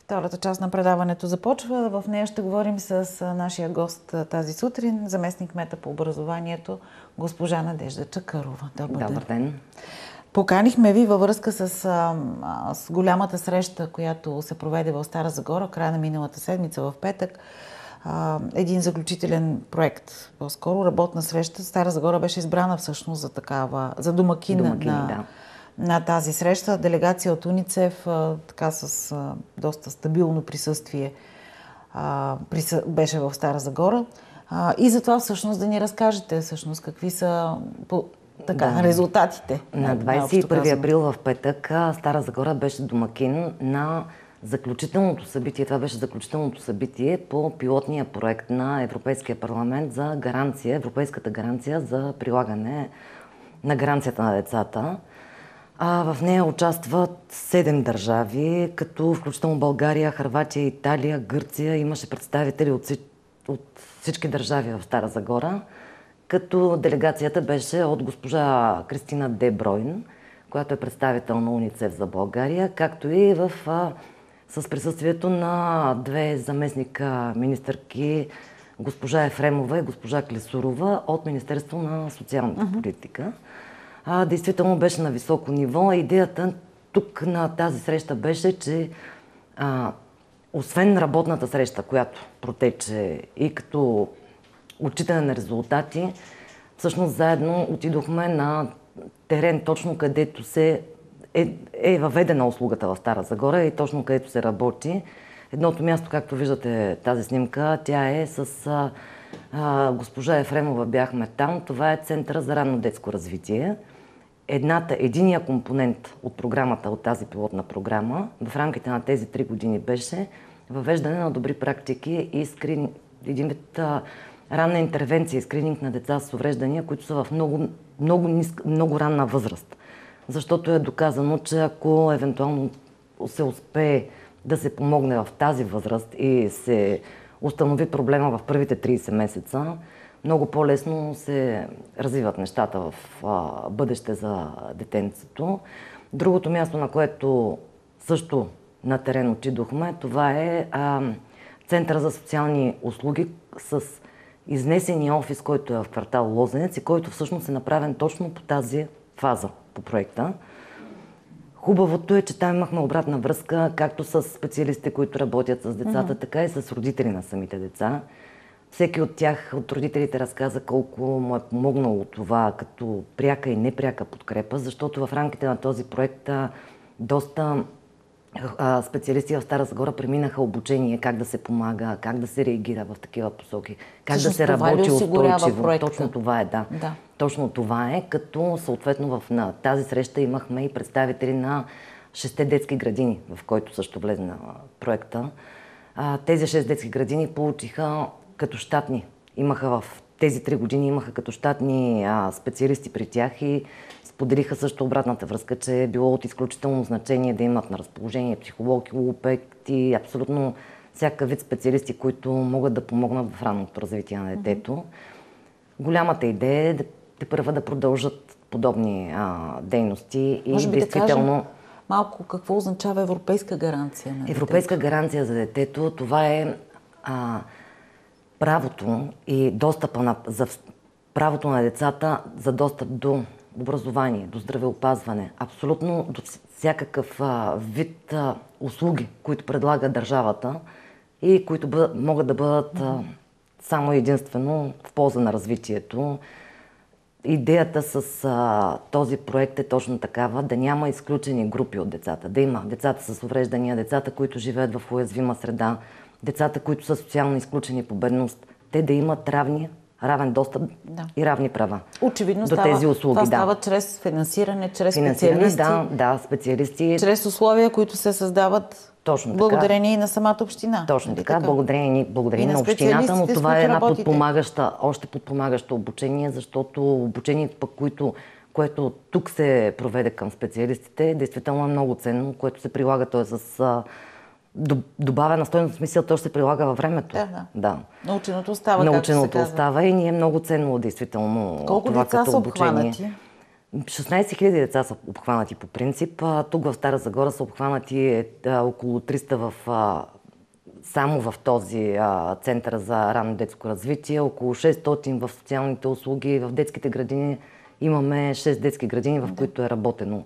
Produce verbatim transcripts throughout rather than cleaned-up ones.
Втората част на предаването започва. В нея ще говорим с нашия гост тази сутрин, заместник-кмета по образованието, госпожа Надежда Чакърова. Добър ден. Добър ден. Поканихме ви във връзка с, с голямата среща, която се проведе в Стара Загора, края на миналата седмица в петък. Един заключителен проект, по-скоро работна среща. Стара Загора беше избрана всъщност за такава, за домакин, домакин на, да. на тази среща. Делегация от УНИЦЕФ, така с доста стабилно присъствие, беше в Стара Загора. И затова всъщност да ни разкажете всъщност какви са така, да. резултатите. На двадесет и първи април в петък Стара Загора беше домакин на заключителното събитие. Това беше заключителното събитие по пилотния проект на Европейския парламент за гаранция, европейската гаранция за прилагане на гаранцията на децата. А в нея участват седем държави, като включително България, Хърватия, Италия, Гърция. Имаше представители от, от всички държави в Стара Загора, като делегацията беше от госпожа Кристина Де Бройн, която е представител на УНИЦЕФ за България, както и в, а, с присъствието на две заместника министърки, госпожа Ефремова и госпожа Клисурова от Министерство на социалната uh-huh. политика. А, действително беше на високо ниво. Идеята тук на тази среща беше, че а, освен работната среща, която протече и като отчитане на резултати, всъщност заедно отидохме на терен, точно където се е, е въведена услугата в Стара Загора и точно където се работи. Едното място, както виждате тази снимка, тя е с а, а, госпожа Ефремова, бяхме там. Това е Центъра за ранно детско развитие. Едната, единия компонент от програмата, от тази пилотна програма, в рамките на тези три години беше въвеждане на добри практики и скрин, един вид а, ранна интервенция и скрининг на деца с увреждания, които са в много, много, ниск, много ранна възраст. Защото е доказано, че ако евентуално се успее да се помогне в тази възраст и се установи проблема в първите тридесет месеца, много по-лесно се развиват нещата в а, бъдеще за детенцето. Другото място, на което също на терен отидохме, това е а, Центъра за социални услуги с изнесения офис, който е в квартал Лозенец и който всъщност е направен точно по тази фаза по проекта. Хубавото е, че там имахме обратна връзка, както с специалистите, които работят с децата, mm-hmm. така и с родители на самите деца. Всеки от тях, от родителите, разказа колко му е помогнало това като пряка и непряка подкрепа, защото в рамките на този проект доста а, специалисти в Стара Загора преминаха обучение как да се помага, как да се реагира в такива посоки, как Също да се работи устойчиво. Точно това е, да. да. Точно това е, като съответно в на тази среща имахме и представители на шестте детски градини, в който също влезе на проекта. А, тези шест детски градини получиха като щатни. Имаха в тези три години имаха като щатни а, специалисти при тях и споделиха също обратната връзка, че е било от изключително значение да имат на разположение психолог, логопед и абсолютно всякакъв вид специалисти, които могат да помогнат в ранното развитие на детето. Mm-hmm. Голямата идея е да те първа да продължат подобни а, дейности и Може би действително... Да кажем малко какво означава европейска гаранция на детето? Европейска гаранция за детето, това е а, правото и достъпа на, за правото на децата за достъп до образование, до здравеопазване, абсолютно до всякакъв а, вид а, услуги, които предлага държавата и които бъд, могат да бъдат а, само единствено в полза на развитието. Идеята с а, този проект е точно такава, да няма изключени групи от децата, да има децата с увреждания, децата, които живеят в уязвима среда, децата, които са социално изключени по бедност, те да имат равни, равен достъп да. и равни права. Очевидно до става, тези услуги. Това да. става чрез финансиране, чрез финансиране, специалисти. Да, да, специалисти. Чрез условия, които се създават Точно благодарение така. и на самата община. Точно така, така, благодарение, благодарение на, на общината, но това е една работите. подпомагаща, още подпомагаща обучение, защото обучението, пък, което, което тук се проведе към специалистите, действително е много ценно, което се прилага, т.е. с добавена стойност, в смисъл, то ще се прилага във времето. Да, да. да. Наученото остава, Наученото както се остава и ни е много ценно, действително, Колко това деца като са обучение. обхванати? шестнайсет хиляди деца са обхванати по принцип. Тук в Стара Загора са обхванати около триста в, само в този център за ранно детско развитие, около шестстотин в социалните услуги, в детските градини. Имаме шест детски градини, в които е работено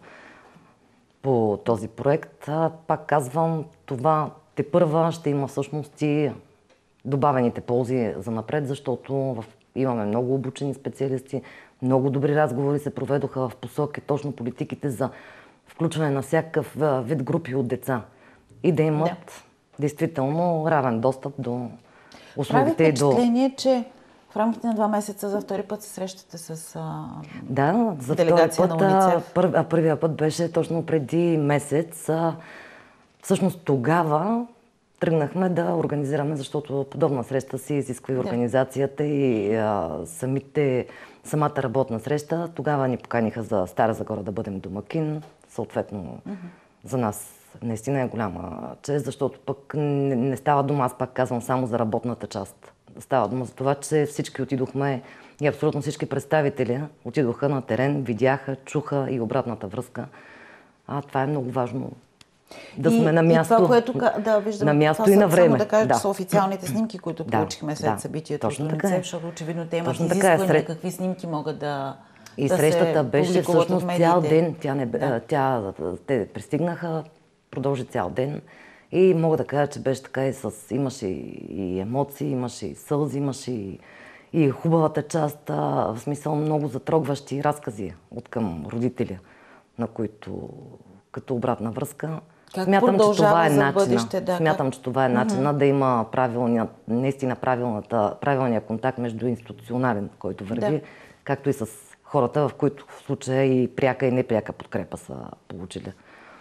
по този проект. Пак казвам, това тепърва ще има всъщност и добавените ползи за напред, защото в... имаме много обучени специалисти, много добри разговори се проведоха в посоки точно политиките за включване на всякакъв вид групи от деца и да имат да. действително равен достъп до услугите и до... Прави впечатление, че в рамките на два месеца за втори път се срещате с а... да, за делегация път, на УНИЦЕФ. Пър, първия път беше точно преди месец. Всъщност тогава тръгнахме да организираме, защото подобна среща си изисква и организацията и а, самите, самата работна среща. Тогава ни поканиха за Стара Загора да бъдем домакин. Съответно, mm-hmm. за нас наистина е голяма чест, защото пък не, не става дума, аз пак казвам, само за работната част. Става дума за това, че всички отидохме и абсолютно всички представители отидоха на терен, видяха, чуха и обратната връзка. А това е много важно. Да и, сме на място, и това, което да, виждаме, на място това и на време. Само да кажа, да. че са официалните снимки, които да, получихме след да, събитието от УНИЦЕФ, защото очевидно те имат точно изисквания, така е, сред... какви снимки могат да И да срещата беше всъщност цял ден. Тя не, да. тя, те пристигнаха, продължи цял ден и мога да кажа, че беше така и с... Имаше и емоции, имаше и сълзи, имаше и, и хубавата част, в смисъл много затрогващи разкази от към родителя, на които като обратна връзка. Как Смятам, че това е начина. Бъдеще, да, Смятам, как... че това е начина mm-hmm. да има правилния, наистина правилната, правилния контакт между институционален, който върви, да. както и с хората, в които в случая и пряка и непряка подкрепа са получили.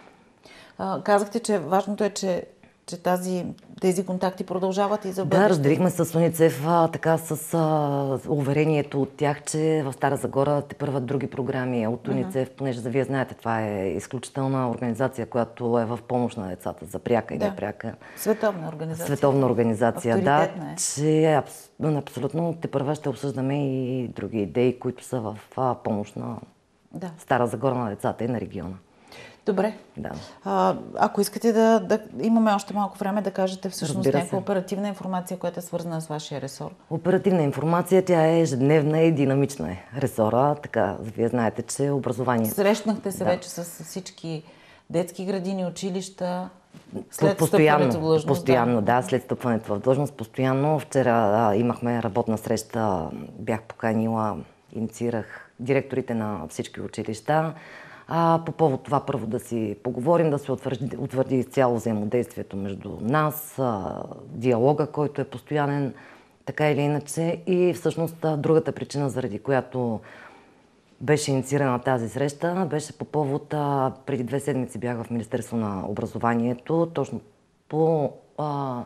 А, казахте, че важното е, че, че тази, тези контакти продължават и за бъдеще. Да, разделихме с УНИЦЕФ така с а, уверението от тях, че в Стара Загора тепърват други програми от УНИЦЕФ, uh-huh. понеже за вие знаете, това е изключителна организация, която е в помощ на децата за пряка и да. непряка. Световна организация. Световна организация, да. Е. Че абс, абсолютно тепърва ще обсъждаме и други идеи, които са в а, помощ на да. Стара Загора, на децата и на региона. Добре. Да. А, ако искате да, да имаме още малко време да кажете всъщност някаква оперативна информация, която е свързана с вашия ресор. Оперативна информация, тя е ежедневна и динамична е ресора. Така, вие знаете, че образование... Срещнахте се да. вече с всички детски градини, училища, след постоянно, стъпването в длъжност. Постоянно, да. да, след стъпването в длъжност, постоянно. Вчера да, имахме работна среща, бях поканила, инициирах директорите на всички училища. А, по повод това първо да си поговорим, да се утвърди, утвърди цяло взаимодействието между нас, а, диалога, който е постоянен, така или иначе. И всъщност другата причина, заради която беше инициирана тази среща, беше по повод, а, преди две седмици бях в Министерство на образованието, точно по а,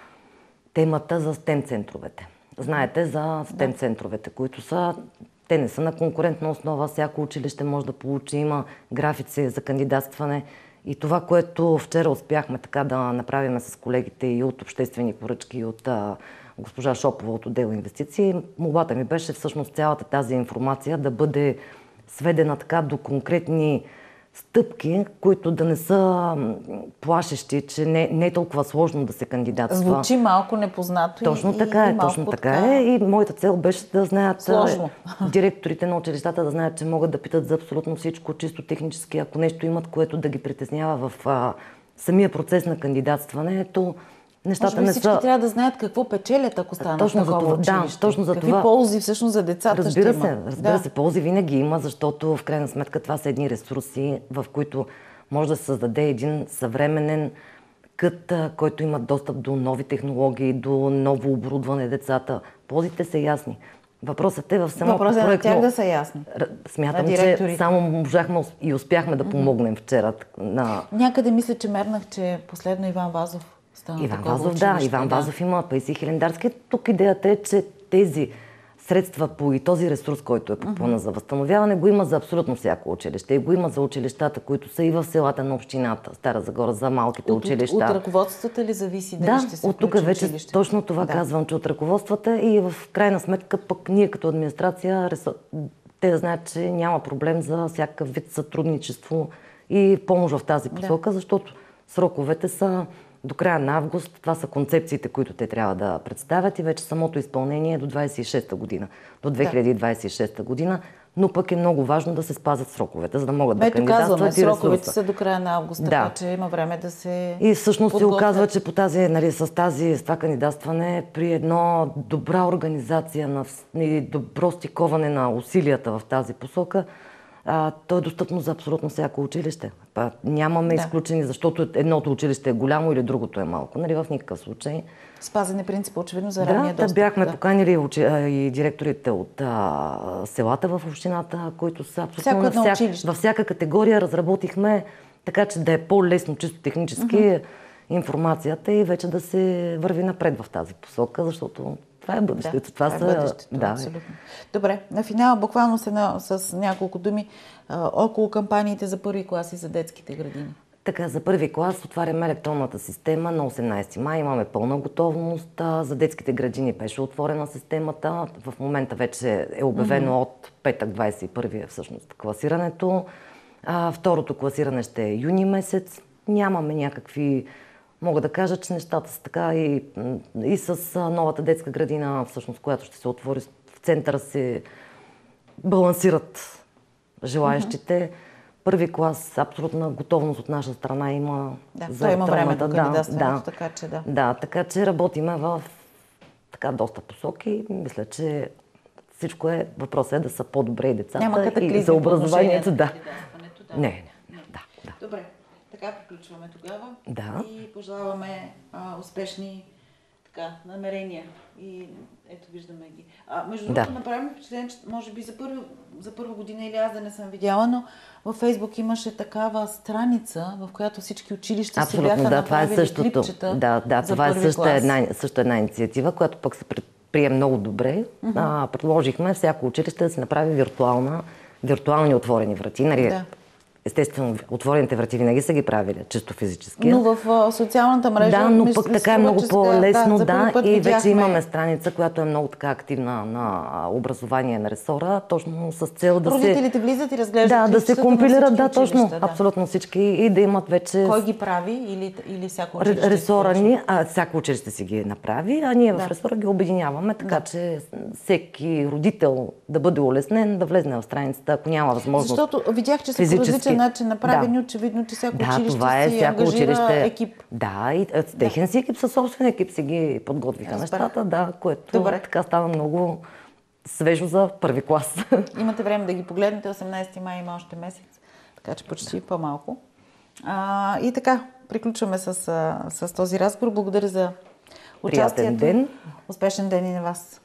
темата за стем центровете. Знаете за стем центровете, които са... Те не са на конкурентна основа, всяко училище може да получи, има графици за кандидатстване. И това, което вчера успяхме така да направим с колегите и от обществени поръчки, и от а, госпожа Шопова от отдел инвестиции, молбата ми беше всъщност цялата тази информация да бъде сведена така до конкретни стъпки, които да не са плашещи, че не, не е толкова сложно да се кандидатства. Звучи малко непознато. Точно и, така е, и точно така така е. И моята цел беше да знаят сложно. Директорите на училищата да знаят, че могат да питат за абсолютно всичко, чисто технически. Ако нещо имат, което да ги притеснява в а, самия процес на кандидатстване, то нещата не са... Всички трябва да знаят какво печелят, ако станат точно такова това, училище. Да, точно за Какви това. ползи всъщност за децата разбира ще се, има. Разбира да. се, ползи винаги има, защото в крайна сметка това са едни ресурси, в които може да се създаде един съвременен кът, който има достъп до нови технологии, до ново оборудване децата. Ползите са ясни. Въпросът е в самото проектно... Въпросът е на тях да са ясни. Смятам, че само можахме и успяхме да помогнем вчера. На... Някъде мисля, че мернах, че последно Иван Вазов стана Иван такова Вазов, училище. да. Иван да. Вазов има Паисий Хилендарски. Тук идеята е, че тези средства по и този ресурс, който е по плана uh-huh. за възстановяване, го има за абсолютно всяко училище. И го има за училищата, които са и в селата на общината, Стара Загора, за малките от, училища. От, от ръководствата ли зависи дали да, ще се от тук вече училище? Точно това да. казвам, че от ръководствата и в крайна сметка пък ние като администрация, те да знаят, че няма проблем за всякакъв вид сътрудничество и помощ в тази посока, да. Защото сроковете са до края на август. Това са концепциите, които те трябва да представят и вече самото изпълнение е до двадесет и шеста година, до две хиляди двадесет и шеста година. Но пък е много важно да се спазят сроковете, за да могат Ето, да кандидатстват и ресурса. Сроковете са до края на август, да. Така че има време да се И всъщност подготвят. се оказва, че по тази, нали, с, тази, с това кандидатстване при едно добра организация на, и добро стиковане на усилията в тази посока, а, то е достъпно за абсолютно всяко училище. Па, нямаме да. изключени, защото едното училище е голямо или другото е малко. Нали, в никакъв случай. Спазен е принцип, очевидно, за равния да, достъп. Да, бяхме да. поканили учи, и директорите от а, селата в общината, които са абсолютно на всяк, училище. във всяка категория разработихме така, че да е по-лесно, чисто технически uh-huh. информацията и вече да се върви напред в тази посока, защото това е бъдещето. Да, това, това са... е бъдещето, да. абсолютно. Добре, на финала буквално се на, с няколко думи а, около кампаниите за първи класи за детските градини. Така, за първи клас отваряме електронната система на осемнадесети май. Имаме пълна готовност. За детските градини беше отворена системата. В момента вече е обявено mm-hmm. от петък двадесет и първи всъщност класирането. А, второто класиране ще е юни месец. Нямаме някакви... Мога да кажа, че нещата са така и, и с новата детска градина, всъщност, която ще се отвори в центъра, се балансират желаящите. Mm-hmm. Първи клас, абсолютна готовност от наша страна има. Да, за има време до кандидатстването, да, така че да. Да, така че работиме в така доста посоки. Мисля, че всичко е, въпросът е да са по-добре и децата и за образованието. Да. да. Не, не, не. Да, да. Добре, така приключваме тогава. Да. И пожелаваме а, успешни така, намерения. И ето виждаме ги. А, между другото, да. направим впечатление, че може би за първа, за първа година или аз да не съм видяла, но във Фейсбук имаше такава страница, в която всички училища абсолютно, си бяха да, направили това е същото. клипчета. Да, да, за това е също една, също една инициатива, която пък се предприе много добре. Uh-huh. А, предложихме всяко училище да се направи виртуална, виртуални отворени врати. Нали, да. Естествено, отворените врати винаги са ги правили, чисто физически. Но в а, социалната мрежа... Да, но пък така е много по-лесно, да, да и видяхме... вече имаме страница, която е много така активна на образование на ресора, точно с цел да Родителите се... Родителите влизат и разглеждат да, да се компилират, да, точно, да. абсолютно всички и да имат вече... Кой ги прави или, или всяко училище? Ресора ни, а всяко училище си ги направи, а ние да. в ресора ги обединяваме, така да. че всеки родител да бъде улеснен, да влезне в страницата, ако няма възможност. Защото видях, че са по различен начин направени, да. очевидно, че всяко да, училище това е, си всяко ангажира училище, екип. Да, и техен да. си екип, със собствен екип си ги подготвиха нещата, да, което Добре. така става много свежо за първи клас. Имате време да ги погледнете, осемнадесети май има още месец, така че почти да. по-малко. А, и така, приключваме с, с този разговор. Благодаря за участието. Приятен ден. Успешен ден и на вас.